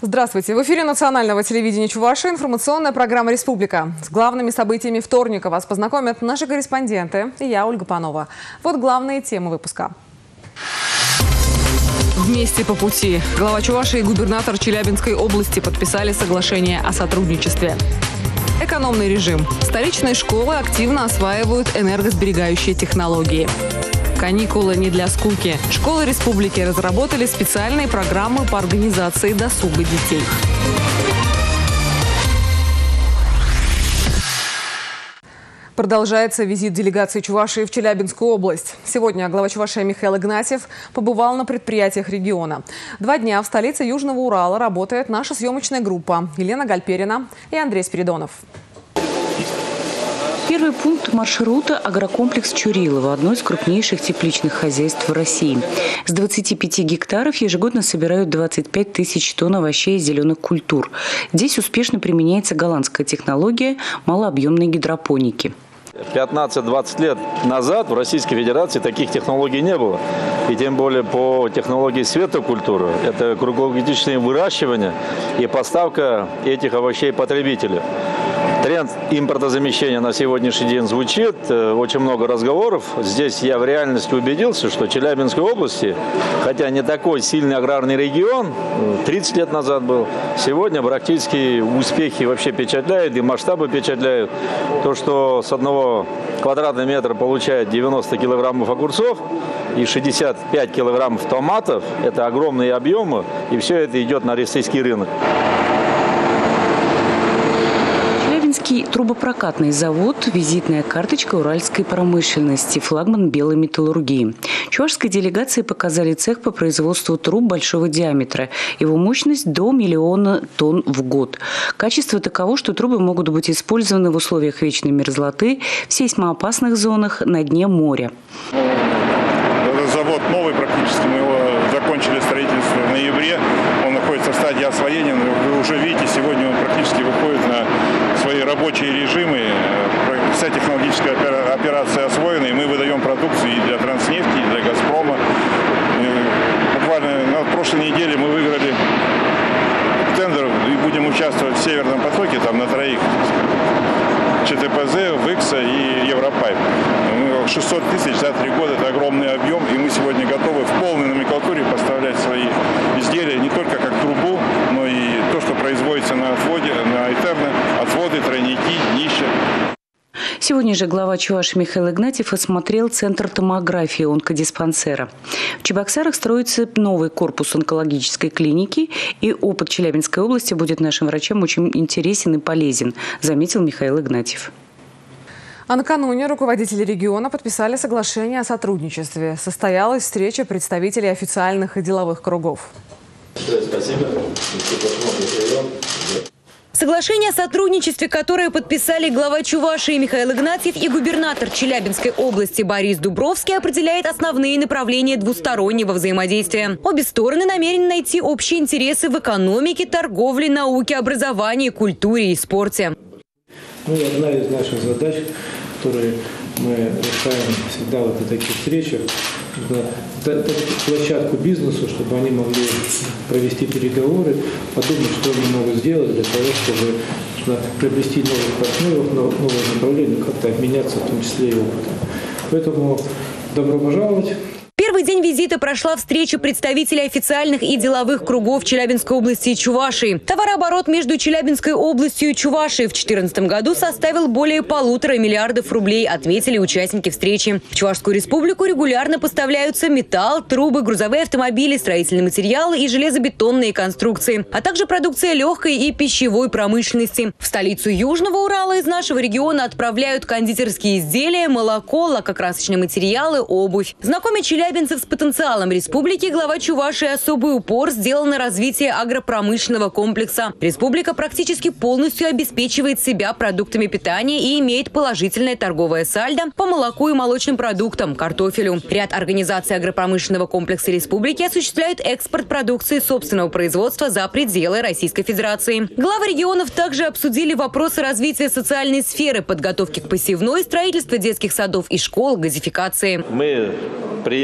Здравствуйте! В эфире национального телевидения Чувашии информационная программа «Республика». С главными событиями вторника вас познакомят наши корреспонденты и я, Ольга Панова. Вот главные темы выпуска. Вместе по пути. Глава Чувашии и губернатор Челябинской области подписали соглашение о сотрудничестве. Экономный режим. Столичные школы активно осваивают энергосберегающие технологии. Каникулы не для скуки. Школы республики разработали специальные программы по организации досуга детей. Продолжается визит делегации Чувашии в Челябинскую область. Сегодня глава Чувашии Михаил Игнатьев побывал на предприятиях региона. 2 дня в столице Южного Урала работает наша съемочная группа Елена Гальперина и Андрей Спиридонов. Первый пункт маршрута – агрокомплекс Чурилово, одно из крупнейших тепличных хозяйств в России. С 25 гектаров ежегодно собирают 25 тысяч тонн овощей и зеленых культур. Здесь успешно применяется голландская технология малообъемной гидропоники. 15-20 лет назад в Российской Федерации таких технологий не было. И тем более по технологии светокультуры. Это круглогодичное выращивание и поставка этих овощей потребителю. Тренд импортозамещения на сегодняшний день звучит. Очень много разговоров. Здесь я в реальности убедился, что Челябинской области, хотя не такой сильный аграрный регион, 30 лет назад был, сегодня практически успехи вообще впечатляют и масштабы впечатляют. То, что с 1 квадратного метра получает 90 килограммов огурцов и 65 килограммов томатов, это огромные объемы, и все это идет на российский рынок. Трубопрокатный завод – визитная карточка уральской промышленности, флагман белой металлургии. Чувашской делегации показали цех по производству труб большого диаметра. Его мощность до 1 миллиона тонн в год. Качество таково, что трубы могут быть использованы в условиях вечной мерзлоты в сейсмоопасных зонах на дне моря. Этот завод новый практически, мы его закончили строительство в ноябре. Он находится в стадии освоения. Вы уже видите, сегодня он практически выходит на свои рабочие режимы. Вся технологическая операция освоена, и мы выдаем продукцию и для Транснефти, и для Газпрома. Буквально на прошлой неделе мы выиграли тендер и будем участвовать в Северном потоке, там на 3. ЧТПЗ, ВИКСа и Европайп. 600 тысяч за 3 года – это огромный объем, и мы сегодня готовы в полной номенклатуре поставлять свои изделия не только как трубу, но и то, что производится на отводе, на Этерне, отводы, тройники, днища. Сегодня же глава Чувашии Михаил Игнатьев осмотрел центр томографии онкодиспансера. В Чебоксарах строится новый корпус онкологической клиники, и опыт Челябинской области будет нашим врачам очень интересен и полезен, заметил Михаил Игнатьев. А накануне руководители региона подписали соглашение о сотрудничестве. Состоялась встреча представителей официальных и деловых кругов. Спасибо. Соглашение о сотрудничестве, которое подписали глава Чувашии Михаил Игнатьев и губернатор Челябинской области Борис Дубровский, определяет основные направления двустороннего взаимодействия. Обе стороны намерены найти общие интересы в экономике, торговле, науке, образовании, культуре и спорте. Одна из наших задач, которые мы решаем всегда вот на таких встречах, дать площадку бизнесу, чтобы они могли провести переговоры, подумать, что они могут сделать для того, чтобы приобрести новых партнеров, новые направления, как-то обменяться, в том числе и опытом. Поэтому добро пожаловать. Первый день визита прошла встреча представителей официальных и деловых кругов Челябинской области и Чувашии. Товарооборот между Челябинской областью и Чувашией в 2014 году составил более 1,5 миллиарда рублей, отметили участники встречи. В Чувашскую республику регулярно поставляются металл, трубы, грузовые автомобили, строительные материалы и железобетонные конструкции, а также продукция легкой и пищевой промышленности. В столицу Южного Урала из нашего региона отправляют кондитерские изделия, молоко, лакокрасочные материалы, обувь. Знакомя челябинцев с потенциалом республики, глава Чувашии особый упор сделал на развитие агропромышленного комплекса. Республика практически полностью обеспечивает себя продуктами питания и имеет положительное торговое сальдо по молоку и молочным продуктам, картофелю. Ряд организаций агропромышленного комплекса республики осуществляют экспорт продукции собственного производства за пределы Российской Федерации. Главы регионов также обсудили вопросы развития социальной сферы, подготовки к посевной, строительства детских садов и школ, газификации. Мы приехали с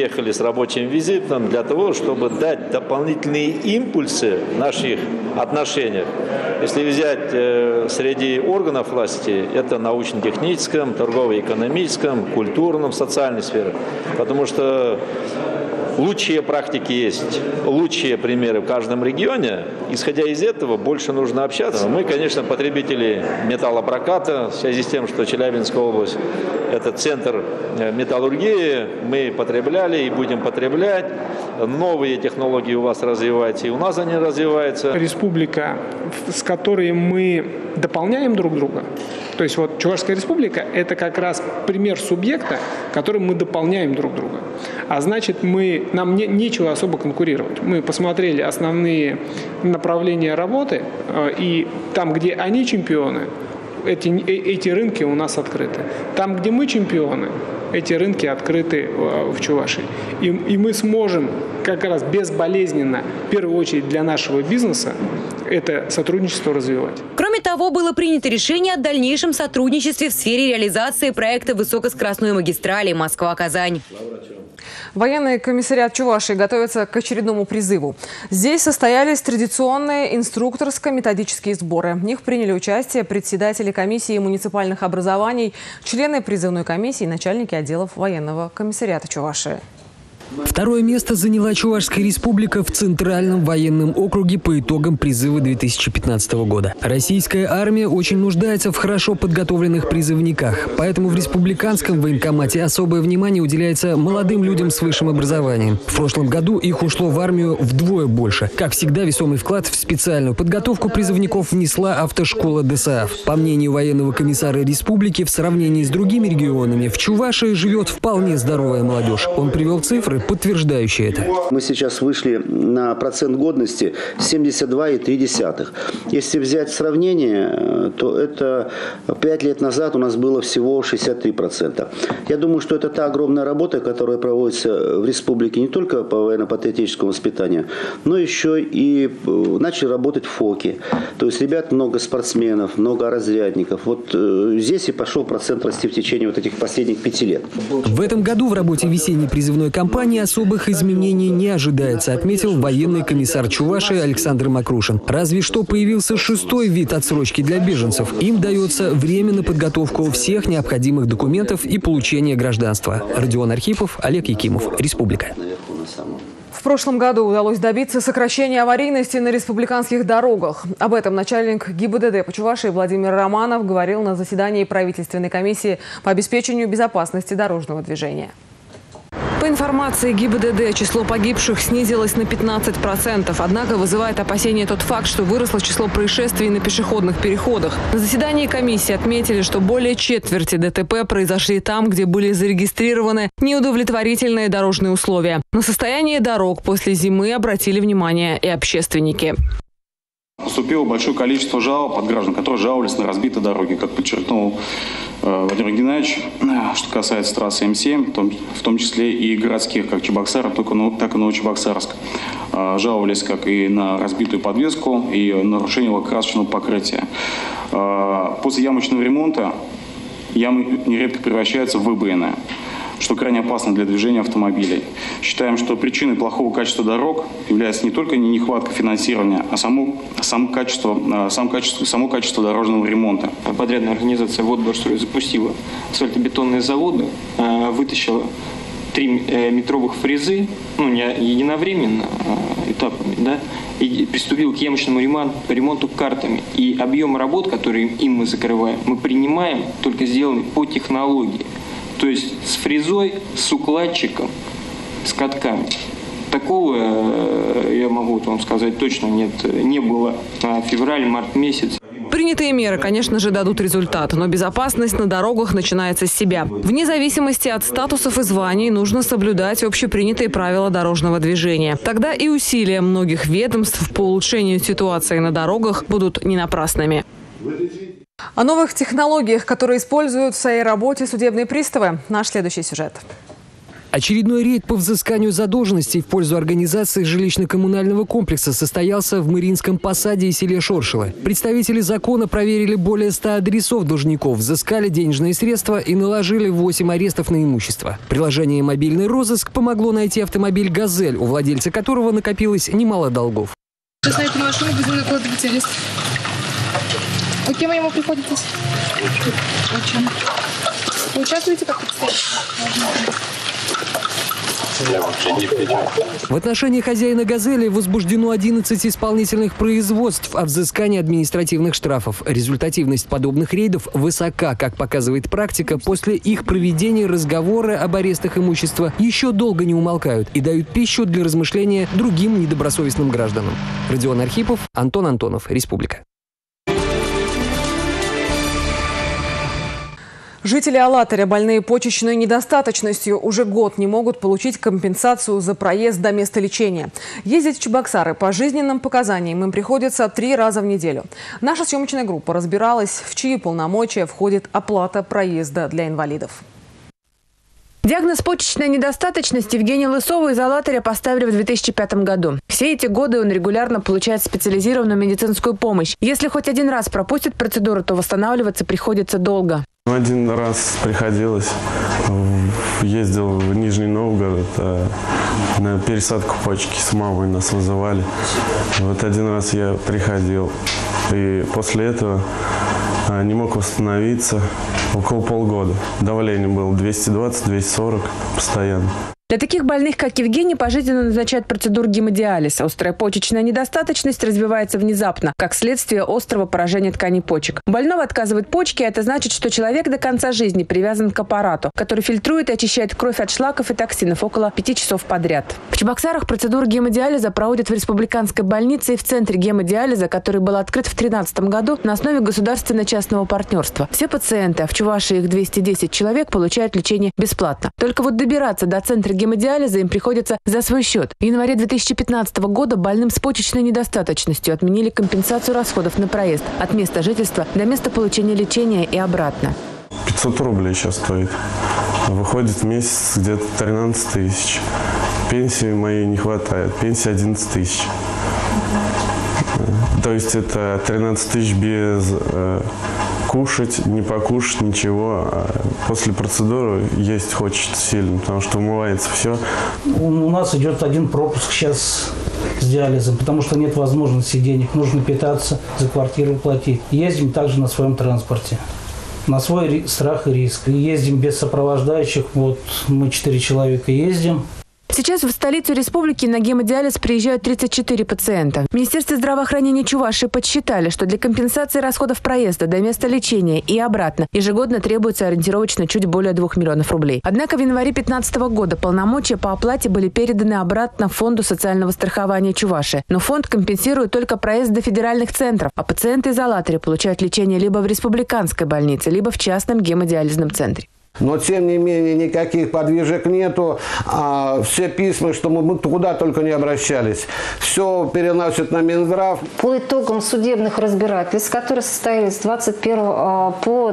рабочим визитом для того, чтобы дать дополнительные импульсы в наших отношениях. Если взять среди органов власти, это научно-техническом, торгово-экономическом, культурном, социальной сфере. Потому что лучшие практики есть, лучшие примеры в каждом регионе. Исходя из этого, больше нужно общаться. Мы, конечно, потребители металлопроката, в связи с тем, что Челябинская область – это центр металлургии, мы потребляли и будем потреблять. Новые технологии у вас развиваются, и у нас они развиваются. Республика, с которой мы дополняем друг друга. То есть вот Чувашская республика – это как раз пример субъекта, которым мы дополняем друг друга. А значит, нам нечего особо конкурировать. Мы посмотрели основные направления работы, и там, где они чемпионы, эти рынки у нас открыты. Там, где мы чемпионы, эти рынки открыты в Чувашии. И мы сможем как раз безболезненно, в первую очередь для нашего бизнеса, это сотрудничество развивать. Кроме того, было принято решение о дальнейшем сотрудничестве в сфере реализации проекта высокоскоростной магистрали Москва-Казань. Военный комиссариат Чувашии готовится к очередному призыву. Здесь состоялись традиционные инструкторско-методические сборы. В них приняли участие председатели комиссии муниципальных образований, члены призывной комиссии и начальники отделов военного комиссариата Чувашии. Второе место заняла Чувашская республика в Центральном военном округе по итогам призыва 2015 года. Российская армия очень нуждается в хорошо подготовленных призывниках. Поэтому в республиканском военкомате особое внимание уделяется молодым людям с высшим образованием. В прошлом году их ушло в армию вдвое больше. Как всегда, весомый вклад в специальную подготовку призывников внесла автошкола ДСАФ. По мнению военного комиссара республики, в сравнении с другими регионами в Чувашии живет вполне здоровая молодежь. Он привел цифры, подтверждающие это. Мы сейчас вышли на процент годности 72,3. Если взять сравнение, то это 5 лет назад у нас было всего 63%. Я думаю, что это та огромная работа, которая проводится в республике не только по военно-патриотическому воспитанию, но еще и начали работать ФОКи. То есть ребят много спортсменов, много разрядников. Вот здесь и пошел процент расти в течение вот этих последних 5 лет. В этом году в работе весенней призывной кампании особых изменений не ожидается, отметил военный комиссар Чувашии Александр Макрушин. Разве что появился 6-й вид отсрочки для беженцев. Им дается время на подготовку всех необходимых документов и получение гражданства. Родион Архипов, Олег Якимов, Республика. В прошлом году удалось добиться сокращения аварийности на республиканских дорогах. Об этом начальник ГИБДД по Чувашии Владимир Романов говорил на заседании правительственной комиссии по обеспечению безопасности дорожного движения. По информации ГИБДД, число погибших снизилось на 15%. Однако вызывает опасения тот факт, что выросло число происшествий на пешеходных переходах. На заседании комиссии отметили, что более четверти ДТП произошли там, где были зарегистрированы неудовлетворительные дорожные условия. На состояние дорог после зимы обратили внимание и общественники. Поступило большое количество жалоб от граждан, которые жаловались на разбитые дороги, как подчеркнул Владимир Геннадьевич, что касается трассы М7, в том числе и городских, как Чебоксаров, так и Новочебоксарск. Жаловались как и на разбитую подвеску, и нарушение лакокрасочного покрытия. После ямочного ремонта ямы нередко превращаются в выбоины, что крайне опасно для движения автомобилей. Считаем, что причиной плохого качества дорог является не только нехватка финансирования, а само качество дорожного ремонта. Подрядная организация «Водборстрой» запустила асфальтобетонные заводы, вытащила 3 метровых фрезы, не единовременно, этапами, да, и приступил к ямочному ремонту картами. И объем работ, которые им мы закрываем, мы принимаем, только сделанный по технологии. То есть с фрезой, с укладчиком, с катками. Такого, я могу вам сказать, точно не было на февраль-март месяц. Принятые меры, конечно же, дадут результат, но безопасность на дорогах начинается с себя. Вне зависимости от статусов и званий нужно соблюдать общепринятые правила дорожного движения. Тогда и усилия многих ведомств по улучшению ситуации на дорогах будут не напрасными. О новых технологиях, которые используют в своей работе судебные приставы. Наш следующий сюжет. Очередной рейд по взысканию задолженностей в пользу организации жилищно-коммунального комплекса состоялся в Мариинском посаде и селе Шоршило. Представители закона проверили более 100 адресов должников, взыскали денежные средства и наложили 8 арестов на имущество. Приложение «Мобильный розыск» помогло найти автомобиль «Газель», у владельца которого накопилось немало долгов. Сейчас я машину будем накладывать арест. Вы кем ему приходитесь? Очень. Вы участвуете как представитель? В отношении хозяина «Газели» возбуждено 11 исполнительных производств о взыскании административных штрафов. Результативность подобных рейдов высока. Как показывает практика, после их проведения разговоры об арестах имущества еще долго не умолкают и дают пищу для размышления другим недобросовестным гражданам. Родион Архипов, Антон Антонов, Республика. Жители Алатыря, больные почечной недостаточностью, уже год не могут получить компенсацию за проезд до места лечения. Ездить в Чебоксары по жизненным показаниям им приходится 3 раза в неделю. Наша съемочная группа разбиралась, в чьи полномочия входит оплата проезда для инвалидов. Диагноз почечной недостаточности Евгению Лысову из Алатыря поставили в 2005 году. Все эти годы он регулярно получает специализированную медицинскую помощь. Если хоть один раз пропустит процедуру, то восстанавливаться приходится долго. Один раз приходилось, ездил в Нижний Новгород на пересадку почки, с мамой нас вызывали. Вот один раз я приходил, и после этого не мог восстановиться около полгода. Давление было 220-240 постоянно. Для таких больных, как Евгений, пожизненно назначают процедуру гемодиализа. Острая почечная недостаточность развивается внезапно, как следствие острого поражения тканей почек. У больного отказывают почки, а это значит, что человек до конца жизни привязан к аппарату, который фильтрует и очищает кровь от шлаков и токсинов около 5 часов подряд. В Чебоксарах процедуру гемодиализа проводят в республиканской больнице и в центре гемодиализа, который был открыт в 2013 году на основе государственно-частного партнерства. Все пациенты, а в Чувашии их 210 человек, получают лечение бесплатно. Только вот добираться до центра гемодиализа им приходится за свой счет. В январе 2015 года больным с почечной недостаточностью отменили компенсацию расходов на проезд от места жительства до места получения лечения и обратно. 500 рублей сейчас стоит. Выходит в месяц где-то 13 тысяч. Пенсии моей не хватает. Пенсия 11 тысяч. То есть это 13 тысяч без кушать, не покушать, ничего. После процедуры есть хочется сильно, потому что умывается все. У нас идет один пропуск сейчас с диализом, потому что нет возможности денег. Нужно питаться, за квартиру платить. Ездим также на своем транспорте. На свой страх и риск. И ездим без сопровождающих. Вот мы 4 человека ездим. Сейчас в столицу республики на гемодиализ приезжают 34 пациента. В Министерстве здравоохранения Чувашии подсчитали, что для компенсации расходов проезда до места лечения и обратно ежегодно требуется ориентировочно чуть более 2 миллионов рублей. Однако в январе 2015 года полномочия по оплате были переданы обратно Фонду социального страхования Чувашии. Но фонд компенсирует только проезд до федеральных центров, а пациенты из Алатыря получают лечение либо в республиканской больнице, либо в частном гемодиализном центре. Но, тем не менее, никаких подвижек нету. Все письма, что мы куда только не обращались, все переносят на Минздрав. По итогам судебных разбирательств, которые состоялись с 21 по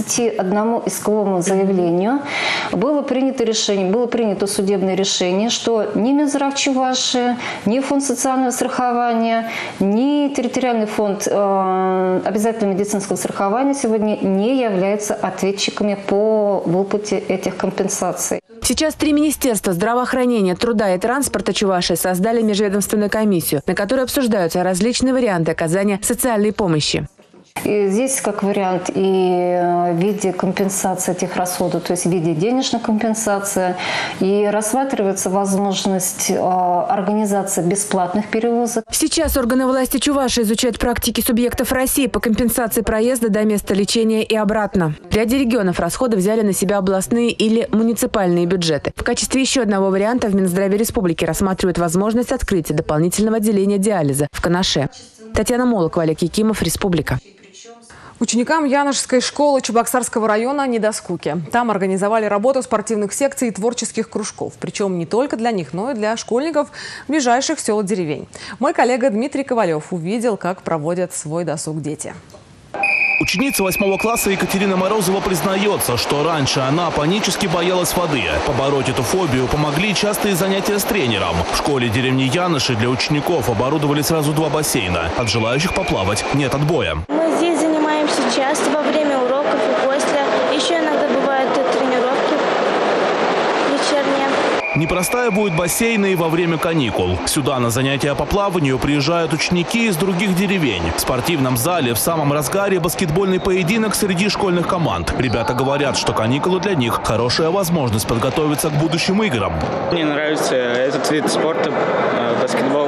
21 исковому заявлению, было принято судебное решение, что ни Минздрав Чувашии, ни Фонд социального страхования, ни территориальный фонд обязательного медицинского страхования сегодня не являются ответчиками по выплате этих компенсаций. Сейчас 3 министерства здравоохранения, труда и транспорта Чувашии создали межведомственную комиссию, на которой обсуждаются различные варианты оказания социальной помощи. И здесь как вариант и в виде компенсации этих расходов, то есть в виде денежной компенсации, и рассматривается возможность организации бесплатных перевозок. Сейчас органы власти Чувашии изучают практики субъектов России по компенсации проезда до места лечения и обратно. В ряде регионов расходы взяли на себя областные или муниципальные бюджеты. В качестве еще одного варианта в Минздраве республики рассматривают возможность открытия дополнительного отделения диализа в Канаше. Татьяна Молокова, Олег Якимов, Республика. Ученикам Яношской школы Чебоксарского района не до скуки. Там организовали работу спортивных секций и творческих кружков. Причем не только для них, но и для школьников ближайших сел и деревень. Мой коллега Дмитрий Ковалев увидел, как проводят свой досуг дети. Ученица 8 класса Екатерина Морозова признается, что раньше она панически боялась воды. Побороть эту фобию помогли частые занятия с тренером. В школе деревни Яныши для учеников оборудовали сразу 2 бассейна. От желающих поплавать нет отбоя. Мы здесь занимаемся часто во время уроков и после. Еще иногда бывают тренировки вечерние. Непростая будет бассейна и во время каникул. Сюда на занятия по плаванию приезжают ученики из других деревень. В спортивном зале в самом разгаре баскетбольный поединок среди школьных команд. Ребята говорят, что каникулы для них – хорошая возможность подготовиться к будущим играм. Мне нравится этот вид спорта, баскетбол.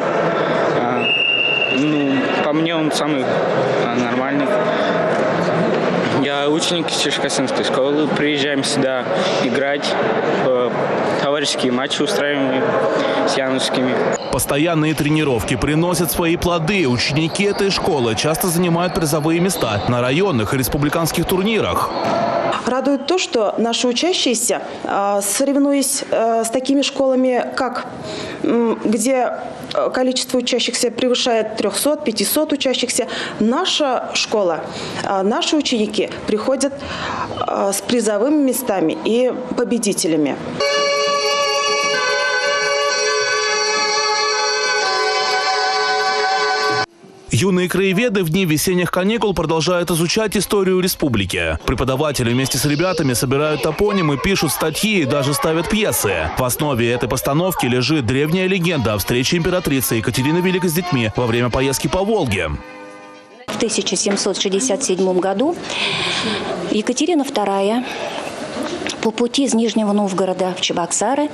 По мне он самый нормальный. Я ученик Черкассинской школы. Приезжаем сюда играть. Товарищеские матчи устраиваем с янушскими. Постоянные тренировки приносят свои плоды. Ученики этой школы часто занимают призовые места на районных и республиканских турнирах. Радует то, что наши учащиеся, соревнуясь с такими школами, где количество учащихся превышает 300-500 учащихся, наша школа, наши ученики приходят с призовыми местами и победителями. Юные краеведы в дни весенних каникул продолжают изучать историю республики. Преподаватели вместе с ребятами собирают топонимы, пишут статьи и даже ставят пьесы. В основе этой постановки лежит древняя легенда о встрече императрицы Екатерины Великой с детьми во время поездки по Волге. В 1767 году Екатерина II по пути из Нижнего Новгорода в Чебоксары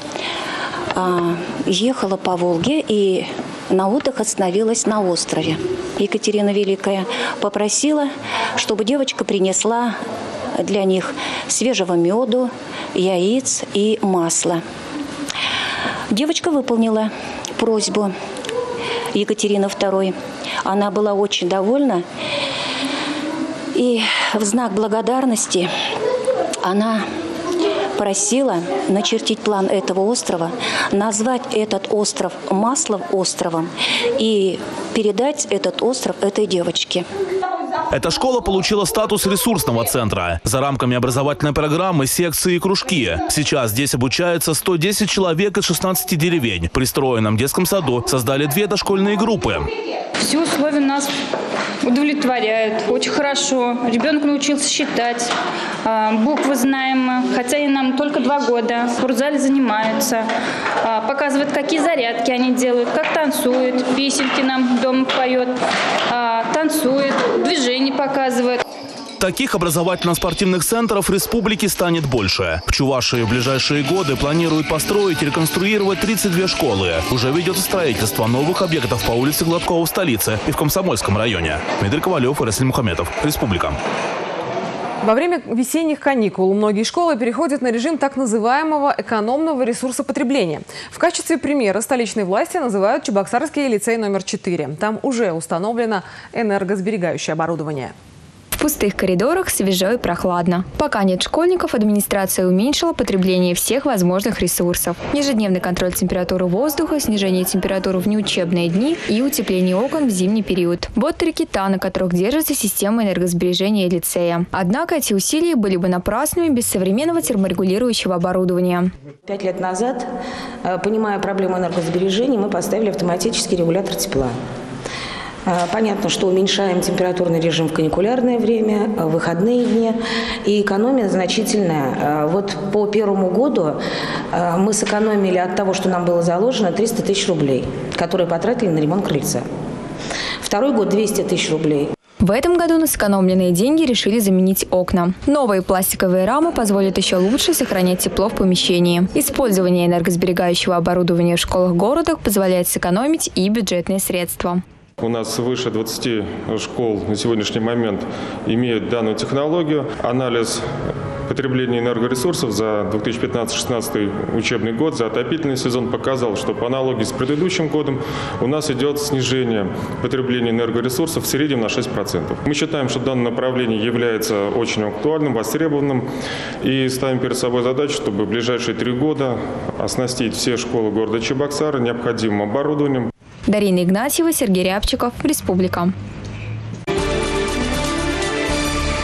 ехала по Волге и на отдых остановилась на острове. Екатерина Великая попросила, чтобы девочка принесла для них свежего меду, яиц и масла. Девочка выполнила просьбу Екатерины II. Она была очень довольна, и в знак благодарности она просила начертить план этого острова, назвать этот остров Маслов островом и передать этот остров этой девочке. Эта школа получила статус ресурсного центра. За рамками образовательной программы секции и кружки. Сейчас здесь обучается 110 человек из 16 деревень. В пристроенном детском саду создали 2 дошкольные группы. Все условия нас удовлетворяют. Очень хорошо. Ребенок научился считать. Буквы знаем, хотя и нам только 2 года. В спортзале занимаются. Показывают, какие зарядки они делают, как танцуют. Песенки нам дома поет. Танцует, движение показывает. Таких образовательно-спортивных центров республики станет больше. В Чувашии в ближайшие годы планируют построить и реконструировать 32 школы. Уже ведется строительство новых объектов по улице Гладкова в столице и в Комсомольском районе. Дмитрий Ковалев и Расиль Мухаметов. Республика. Во время весенних каникул многие школы переходят на режим так называемого экономного ресурсопотребления. В качестве примера столичные власти называют Чебоксарский лицей номер 4. Там уже установлено энергосберегающее оборудование. В пустых коридорах свежо и прохладно. Пока нет школьников, администрация уменьшила потребление всех возможных ресурсов. Ежедневный контроль температуры воздуха, снижение температуры в неучебные дни и утепление окон в зимний период. Вот 3 кита, на которых держится система энергосбережения лицея. Однако эти усилия были бы напрасными без современного терморегулирующего оборудования. 5 лет назад, понимая проблему энергосбережения, мы поставили автоматический регулятор тепла. Понятно, что уменьшаем температурный режим в каникулярное время, в выходные дни, и экономия значительная. Вот по первому году мы сэкономили от того, что нам было заложено, 300 тысяч рублей, которые потратили на ремонт крыльца. Второй год 200 тысяч рублей. В этом году на сэкономленные деньги решили заменить окна. Новые пластиковые рамы позволят еще лучше сохранять тепло в помещении. Использование энергосберегающего оборудования в школах города позволяет сэкономить и бюджетные средства. У нас свыше 20 школ на сегодняшний момент имеют данную технологию. Анализ потребления энергоресурсов за 2015-2016 учебный год, за отопительный сезон показал, что по аналогии с предыдущим годом у нас идет снижение потребления энергоресурсов в среднем на 6%. Мы считаем, что данное направление является очень актуальным, востребованным и ставим перед собой задачу, чтобы в ближайшие 3 года оснастить все школы города Чебоксары необходимым оборудованием. Дарина Игнатьева, Сергей Рябчиков, Республика.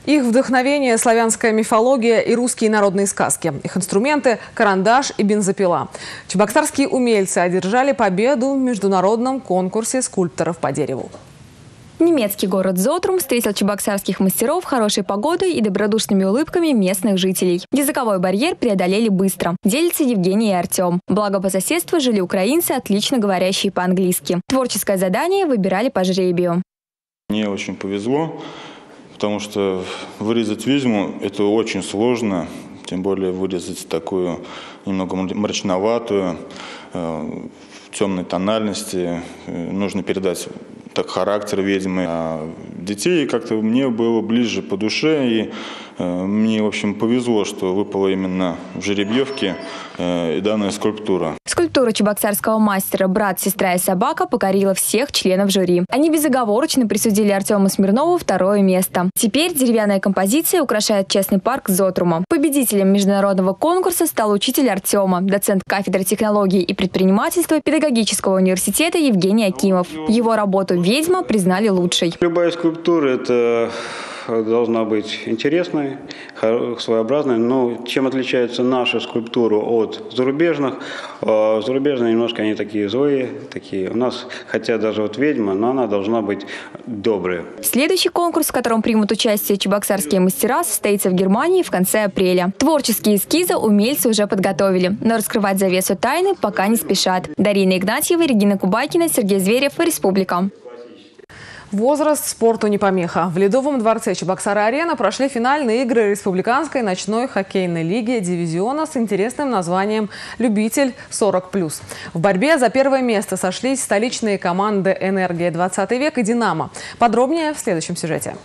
Их вдохновение – славянская мифология и русские народные сказки. Их инструменты – карандаш и бензопила. Чебоксарские умельцы одержали победу в международном конкурсе скульпторов по дереву. Немецкий город Зотрум встретил чебоксарских мастеров хорошей погодой и добродушными улыбками местных жителей. Языковой барьер преодолели быстро, делятся Евгений и Артем. Благо по соседству жили украинцы, отлично говорящие по-английски. Творческое задание выбирали по жребию. Мне очень повезло, потому что вырезать ведьму – это очень сложно. Тем более вырезать такую немного мрачноватую, в темной тональности. Нужно передать так характер ведьмы. А детей как-то мне было ближе по душе, и мне, в общем, повезло, что выпала именно в жеребьевке данная скульптура. Скульптура чебоксарского мастера «Брат, сестра и собака» покорила всех членов жюри. Они безоговорочно присудили Артему Смирнову второе место. Теперь деревянная композиция украшает частный парк Зотрума. Победителем международного конкурса стал учитель Артема, доцент кафедры технологий и предпринимательства педагогического университета Евгений Акимов. Его работу «Ведьма» признали лучшей. Любая скульптура – это должна быть интересной, своеобразной. Но чем отличается наша скульптура от зарубежных? Зарубежные немножко они такие злые, такие. У нас, хотя даже вот ведьма, но она должна быть добрая. Следующий конкурс, в котором примут участие чебоксарские мастера, состоится в Германии в конце апреля. Творческие эскизы умельцы уже подготовили, но раскрывать завесу тайны пока не спешат. Дарина Игнатьева, Регина Кубайкина, Сергей Зверев, Республика. Возраст спорту не помеха. В Ледовом дворце Чебоксары-Арена прошли финальные игры Республиканской ночной хоккейной лиги дивизиона с интересным названием «Любитель 40+». В борьбе за первое место сошлись столичные команды «Энергия 20 век» и «Динамо». Подробнее в следующем сюжете.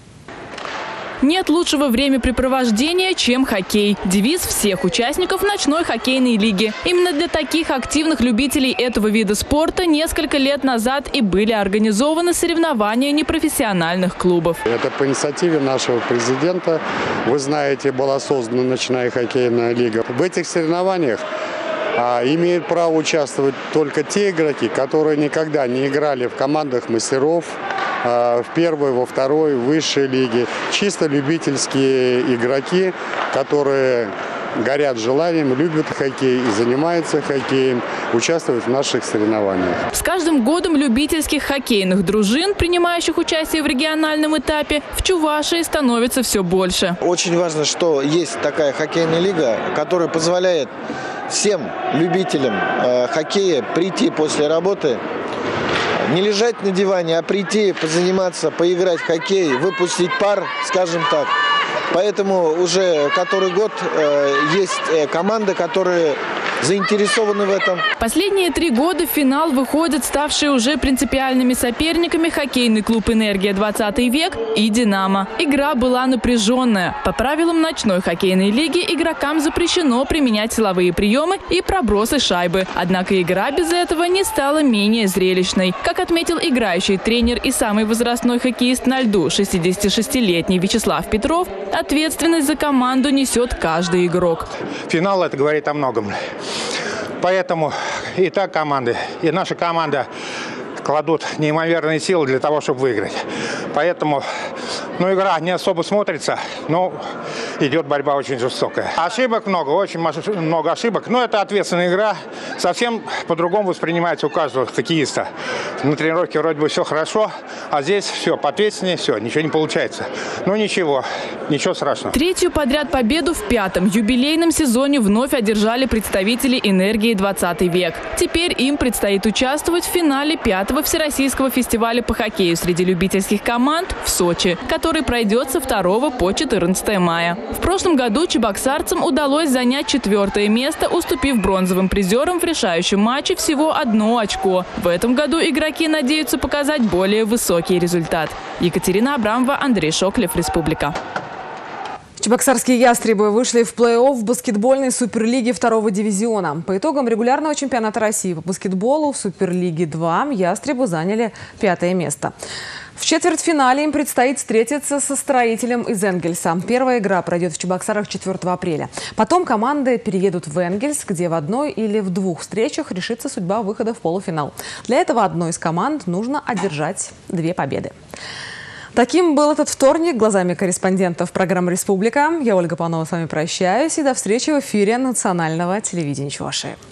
Нет лучшего времяпрепровождения, чем хоккей. Девиз всех участников ночной хоккейной лиги. Именно для таких активных любителей этого вида спорта несколько лет назад и были организованы соревнования непрофессиональных клубов. Это по инициативе нашего президента. Вы знаете, была создана ночная хоккейная лига. В этих соревнованиях имеют право участвовать только те игроки, которые никогда не играли в командах мастеров, в первой, во второй, высшей лиге. Чисто любительские игроки, которые горят желанием, любят хоккей и занимаются хоккеем, участвуют в наших соревнованиях. С каждым годом любительских хоккейных дружин, принимающих участие в региональном этапе, в Чувашии становится все больше. Очень важно, что есть такая хоккейная лига, которая позволяет всем любителям хоккея прийти после работы, не лежать на диване, а прийти, позаниматься, поиграть в хоккей, выпустить пар, скажем так. Поэтому уже который год есть команды, которые заинтересованы в этом. Последние 3 года в финал выходят ставшие уже принципиальными соперниками хоккейный клуб «Энергия 20 век» и «Динамо». Игра была напряженная. По правилам ночной хоккейной лиги игрокам запрещено применять силовые приемы и пробросы шайбы. Однако игра без этого не стала менее зрелищной. Как отметил играющий тренер и самый возрастной хоккеист на льду, 66-летний Вячеслав Петров, ответственность за команду несет каждый игрок. Финал – это говорит о многом. Поэтому и та команда, и наша команда кладут неимоверные силы для того, чтобы выиграть. Поэтому, игра не особо смотрится, но идет борьба очень жестокая. Ошибок много, очень много ошибок, но это ответственная игра. Совсем по-другому воспринимается у каждого хоккеиста. На тренировке вроде бы все хорошо, а здесь все поответственнее, все, ничего не получается. Но ничего страшного. 3-ю подряд победу в 5-м юбилейном сезоне вновь одержали представители «Энергии 20 век». Теперь им предстоит участвовать в финале 5-го Всероссийского фестиваля по хоккею среди любительских команд в Сочи, который пройдет со 2 по 14 мая. В прошлом году чебоксарцам удалось занять 4-е место, уступив бронзовым призерам в решающем матче всего 1 очко. В этом году игроки надеются показать более высокий результат. Екатерина Абрамова, Андрей Шоклев, Республика. Чебоксарские ястребы вышли в плей-офф в баскетбольной суперлиге 2-го дивизиона. По итогам регулярного чемпионата России по баскетболу в Суперлиге 2 ястребы заняли 5-е место. В четвертьфинале им предстоит встретиться со «Строителем» из Энгельса. Первая игра пройдет в Чебоксарах 4 апреля. Потом команды переедут в Энгельс, где в одной или в 2 встречах решится судьба выхода в полуфинал. Для этого одной из команд нужно одержать 2 победы. Таким был этот вторник. Глазами корреспондентов программы «Республика». Я, Ольга Панова, с вами прощаюсь. И до встречи в эфире национального телевидения Чувашии.